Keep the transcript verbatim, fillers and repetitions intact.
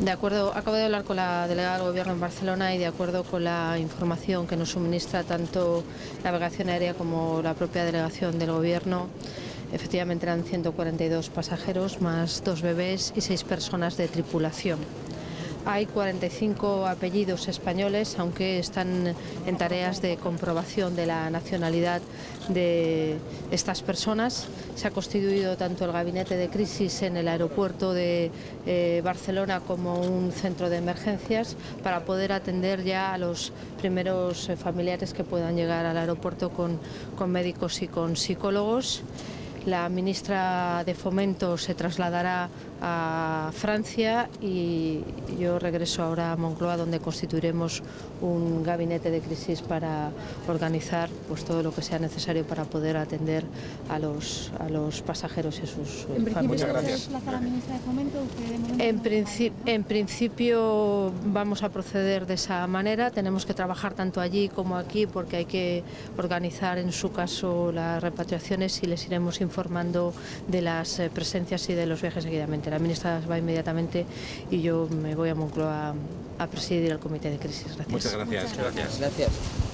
De acuerdo, acabo de hablar con la delegada del Gobierno en Barcelona y de acuerdo con la información que nos suministra tanto Navegación Aérea como la propia delegación del Gobierno, efectivamente eran ciento cuarenta y dos pasajeros más dos bebés y seis personas de tripulación. Hay cuarenta y cinco apellidos españoles, aunque están en tareas de comprobación de la nacionalidad de estas personas. Se ha constituido tanto el gabinete de crisis en el aeropuerto de eh, Barcelona como un centro de emergencias para poder atender ya a los primeros eh, familiares que puedan llegar al aeropuerto con, con médicos y con psicólogos. La ministra de Fomento se trasladará a Francia y yo regreso ahora a Moncloa, donde constituiremos un gabinete de crisis para organizar pues, todo lo que sea necesario para poder atender a los, a los pasajeros y a sus ¿En familias. principio se desplaza la ministra de Fomento? En, princi en principio vamos a proceder de esa manera. Tenemos que trabajar tanto allí como aquí porque hay que organizar en su caso las repatriaciones y les iremos informando de las presencias y de los viajes seguidamente. La ministra va inmediatamente y yo me voy a Moncloa a presidir el comité de crisis. Gracias. Muchas gracias. Muchas gracias. Gracias.